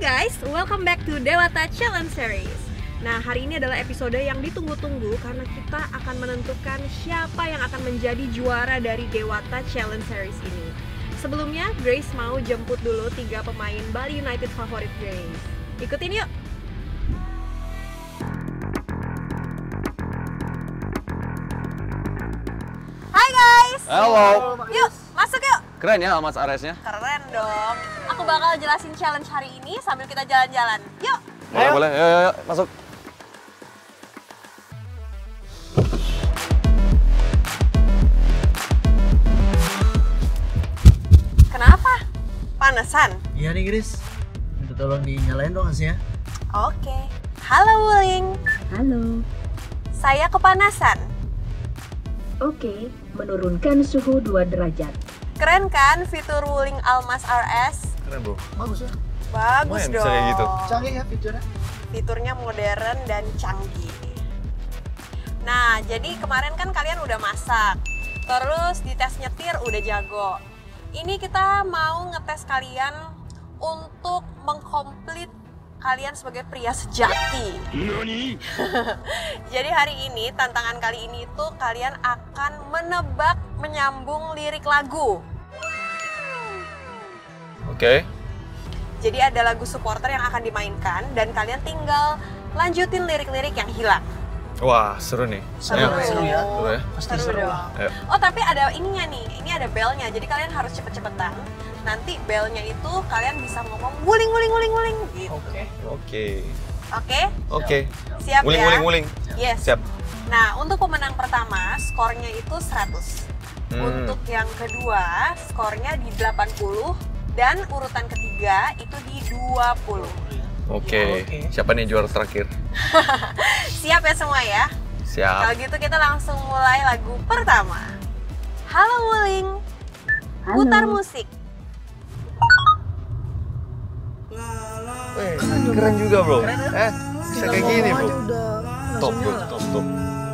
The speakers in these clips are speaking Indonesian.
guys, welcome back to Dewata Challenge Series. Nah, hari ini adalah episode yang ditunggu-tunggu karena kita akan menentukan siapa yang akan menjadi juara dari Dewata Challenge Series ini. Sebelumnya, Grace mau jemput dulu 3 pemain Bali United favorit Grace. Ikutin yuk! Hai guys! Halo! Yuk, masuk yuk! Keren ya Almas Aresnya? Keren dong! Aku bakal jelasin challenge hari ini sambil kita jalan-jalan. Yuk! Boleh, boleh. Yuk, masuk. Kenapa? Panasan? Iya nih Gris, minta tolong dinyalain dong asnya. Oke. Halo Wuling. Halo. Saya kepanasan. Oke, menurunkan suhu 2 derajat. Keren kan fitur Wuling Almas RS? Keren bro. Bagus ya? Bagus Lumayan dong. bisa kayak gitu. Canggih ya fiturnya. Fiturnya modern dan canggih. Nah, jadi kemarin kan kalian udah masak. Terus di tes nyetir udah jago. Ini kita mau ngetes kalian untuk mengkomplit kalian sebagai pria sejati. Jadi hari ini, tantangan kali ini itu kalian akan menebak menyambung lirik lagu. Oke. Jadi ada lagu supporter yang akan dimainkan dan kalian tinggal lanjutin lirik-lirik yang hilang. Wah, seru nih. Seru. Ayo. Seru ya? Seru ya? Pasti Seru seru dong. lah. Ayo. Oh, tapi ada ininya nih. Ini ada belnya. Jadi kalian harus cepet-cepetan. Nanti belnya itu kalian bisa ngomong wuling wuling wuling wuling gitu. Oke. Oke. Oke? Oke. Siap Wuling, ya? wuling, wuling. Yes. Siap. Nah, untuk pemenang pertama skornya itu 100. Untuk yang kedua skornya di 80 dan urutan ketiga itu di 20. Oke. Oke. Siapa nih juara terakhir? Siap ya semua ya? Kalau Siap. gitu kita langsung mulai lagu pertama. Halo Wuling. Halo. Putar musik. Keren juga bro. Keren, Bisa kayak gini bro. Udah Top langsung bro, nyala. top, top.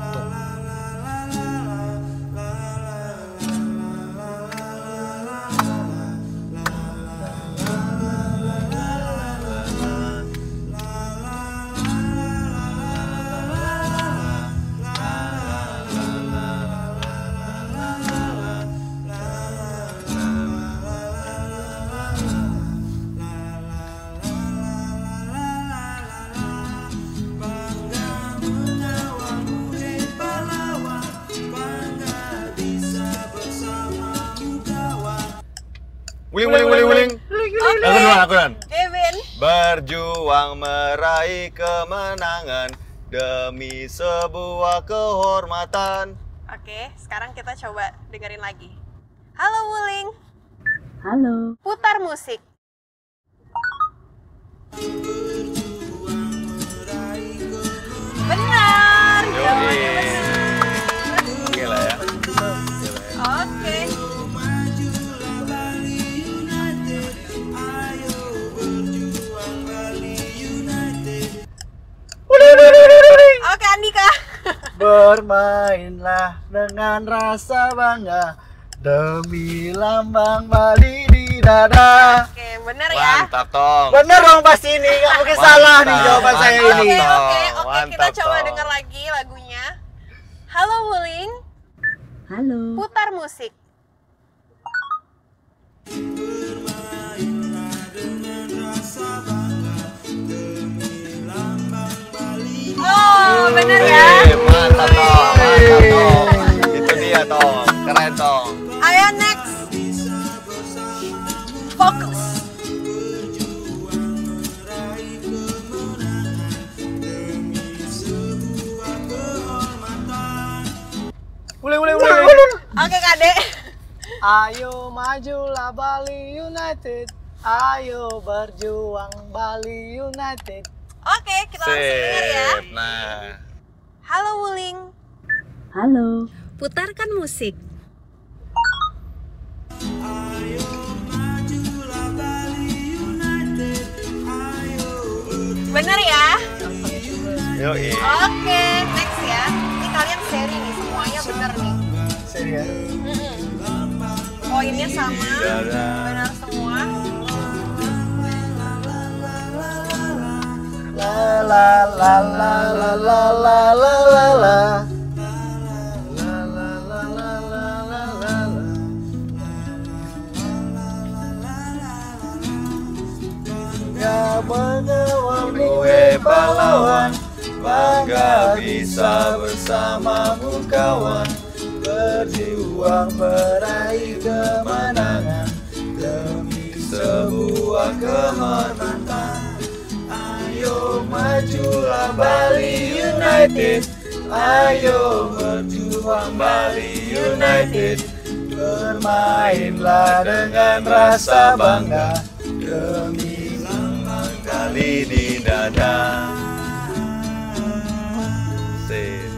Wuling, wuling, wuling, wuling. Oke. Aku duluan. Kevin. Berjuang meraih kemenangan demi sebuah kehormatan. Oke, sekarang kita coba dengerin lagi. Halo Wuling. Halo. Putar musik. Benar. Jawabannya benar. Oke lah ya. Oke. Oke, Andika. Bermainlah dengan rasa bangga demi lambang Bali di dada. Oke, benar ya. Mantap Tong. Bener dong pasti ini, nggak mungkin Mantap, salah nih jawaban saya mantap. ini. Oke, kita Mantap, coba Tong. dengar lagi lagunya. Halo Wuling, Halo. putar musik. Oh, bener ya. Mantap Tong, mantap Tong. Itu dia Tong, keren Tong. Ayo next. Fokus. Wuling, wuling, wuling. Oke, Kade. Ayo majulah Bali United. Ayo berjuang Bali United. Oke, kita langsung dengar ya. Sip. Nah, Halo Wuling, Halo. putarkan musik. Bener ya? yoi. Oke, next ya. Ini kalian seri nih, semuanya bener nih. Serius. Poinnya sama, benar semua. la la la la la la la la la. Ya Gue pahlawan, bangga bisa bersamamu kawan. berjuang meraih kemenangan demi sebuah kemenangan. Ayo majulah Bali United, ayo berjuang Bali United. Bermainlah dengan rasa bangga demi lambang Kali di dada. Sip.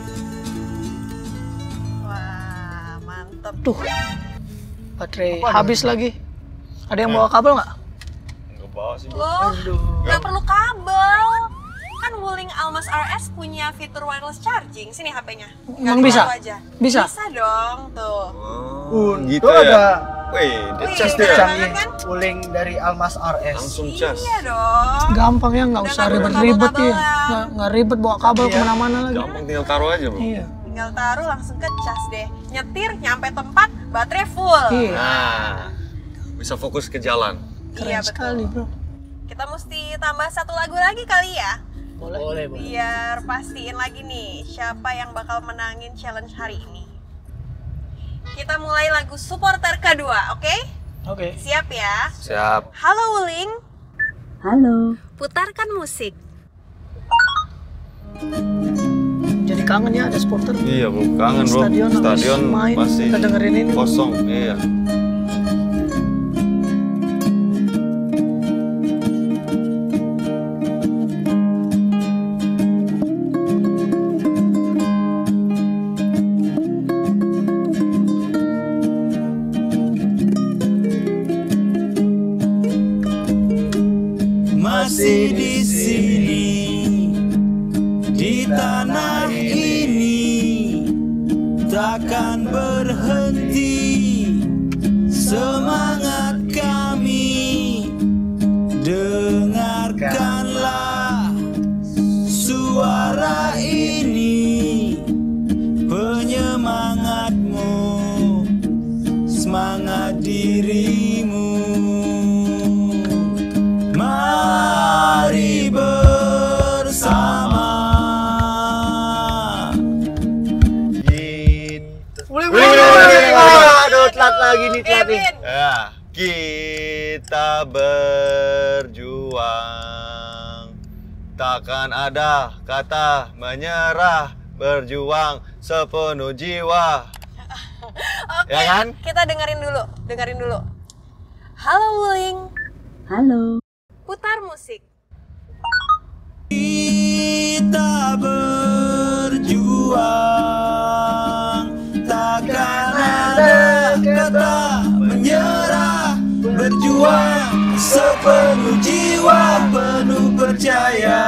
Wah, mantep. Tuh, baterai habis lagi. Ada yang bawa kabel nggak? Nggak bawa sih. Loh, nggak perlu kabel. Kan Wuling Almas RS punya fitur wireless charging. Sini HP-nya. Emang bisa? Aja. Bisa? Bisa dong, tuh. Oh, gitu Tuh ya. ada Wih, dia Wih, cas keren dia. banget. kan? Uling dari Almas RS. Langsung cas. Iya dong. Gampang ya, nggak Udah usah nggak perlu ribet-ribet ya. kabel-kabelan. Nggak ribet bawa kabel Iya. kemana-mana lagi. Gampang tinggal taruh aja, Bro. Iya. Tinggal taruh langsung ke cas deh. Nyetir, nyampe tempat, baterai full. Iya. Nah, bisa fokus ke jalan. Keren Iya, sekali, betul. bro. Kita mesti tambah satu lagu lagi kali ya. Boleh. Biar pastiin lagi nih siapa yang bakal menangin challenge hari ini. Kita mulai lagu supporter kedua, oke? Oke. Siap ya? Siap. Halo Wuling, Halo, putarkan musik. Jadi kangen ya ada supporter. Iya, Bro. Kangen, Bro. Stadion habis main, masih kita dengerin ini. kosong. Iya. Masih di sini, di tanah ini, takkan berhenti. Semangat kami, dengarkanlah suara ini. Penyemangatmu, semangat dirimu. Mari bersama. Aduh, telat lagi nih, telat nih. Kevin, Ya, kita berjuang. Takkan ada kata menyerah. Berjuang sepenuh jiwa. oke, Ya kan? kita dengerin dulu. Halo Wuling, halo, putar musik. Kita berjuang, takkan ada kata menyerah. Berjuang sepenuh jiwa, penuh percaya.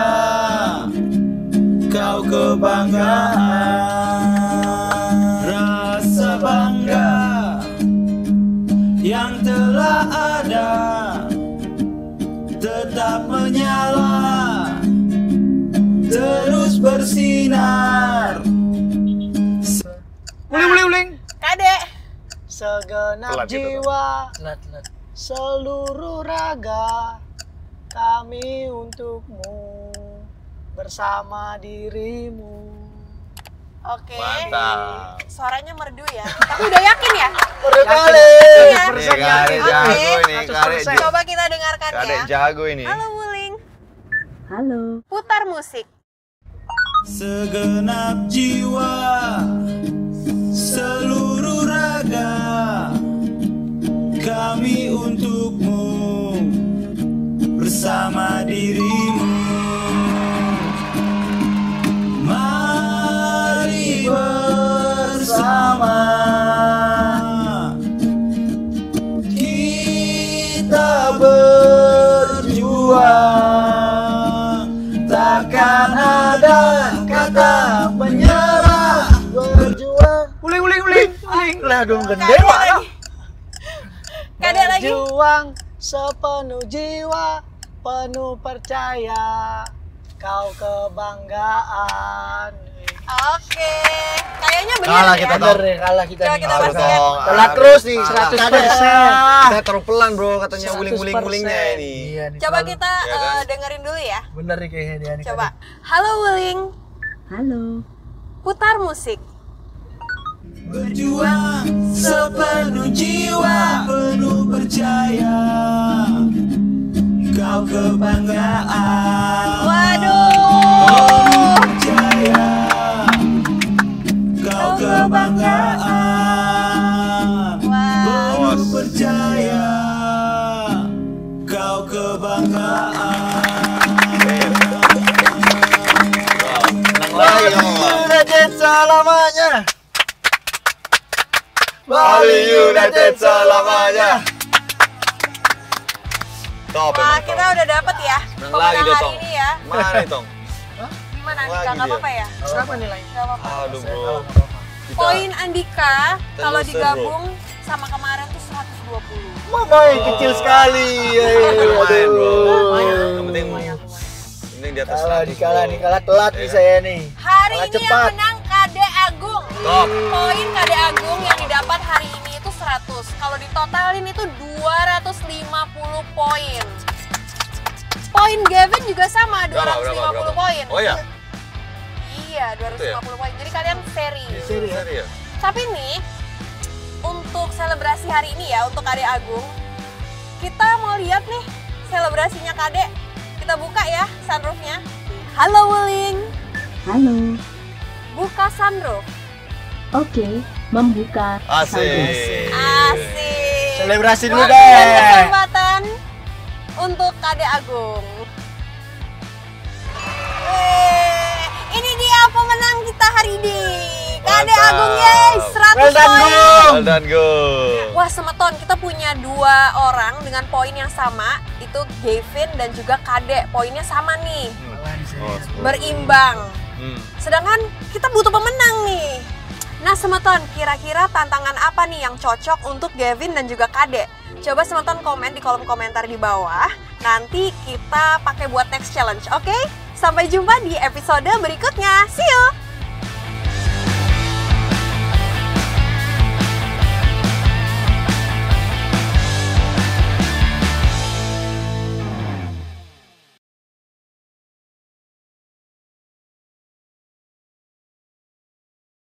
Kau kebanggaan, rasa bangga yang telah ada tetap menyala, terus bersinar. Uling. Kadek, Segenap Telat itu, jiwa, seluruh raga, kami untukmu, bersama dirimu. oke. Mantap. Suaranya merdu ya, tapi udah yakin ya? Berkali. Iya. Ini Kare Oke. jago ini, Kare. 100%. Coba kita dengarkan Kare ya. jago ini. Halo Wuling, halo, putar musik. Segenap jiwa, seluruh raga, kami untukmu, bersama dirimu. Mari bersama, kita berjuang, takkan ada kata menyerah. Berjuang. Uling. Lah dong gede Kadek Pak. lagi. Kadek lagi. Berjuang sepenuh jiwa, penuh percaya. Kau kebanggaan. Oke, kayaknya benar Kalah ya. kita Bener ya, kalah kita Coba nih. kita pastikan. dong. Telat terus nih, Kalah. 100%. Kita terlalu pelan bro, katanya 100%. wuling-wuling-wulingnya ini. Iya nih. Coba terlalu- kita Iya kan? dengerin dulu ya. Bener nih kayaknya dia nih. Coba. Halo Wuling, Halo. putar musik. Berjuang sepenuh jiwa, penuh percaya. Kau kebanggaan. Waduh. Percaya. Kau kebanggaan. Wah. Penuh percaya. Kau kebanggaan. Menang lagi dong. United selamanya. Bali United selamanya. Top Wah, emang kita top. udah dapet ya Menang lagi pemenang dia hari Tong. ini ya. Mana nih Tong? Gimana Lagi Andika? Gak dia. apa-apa ya? Berapa nilainya? Gak apa-apa. Aduh bro. Kita Poin Andika kalau Teluser, digabung sama kemarin tuh 120. Mama yang kecil sekali. lumayan bro. Lumayan. Yang penting di atas 100 Kalah bro. nih, kalah telat nih Ya. saya nih. Hari Kalah ini yang cepat. menang Kade Agung. Top. Poin Kade Agung yang didapat hari ini itu 100. Kalau ditotalin itu 250 poin. Poin Gavin juga sama, 250 poin. Oh ya? Iya, 250 poin. Jadi kalian seri. Seri ya? Seri ya? Tapi nih, untuk selebrasi hari ini ya, untuk Kade Agung, kita mau lihat nih selebrasinya Kade. Kita buka ya sunroofnya. Halo Wuling, Halo. buka sunroof. Oke, membuka sunroof. Asik. Asik. Selebrasi dulu Waktu dan deh. kesempatan untuk Kade Agung. Ini dia pemenang kita hari ini. Kade Mantap. Agung, yeay, 100 Well done, poin. Gung. Well done go. Wah, semeton, kita punya 2 orang dengan poin yang sama. Itu Gavin dan juga Kade. Poinnya sama nih, Oh, berimbang. hmm. Sedangkan kita butuh pemenang nih. Nah, semeton, kira-kira tantangan apa nih yang cocok untuk Gavin dan juga Kade? Coba semeton komen di kolom komentar di bawah. Nanti kita pakai buat next challenge, oke? Sampai jumpa di episode berikutnya. See you!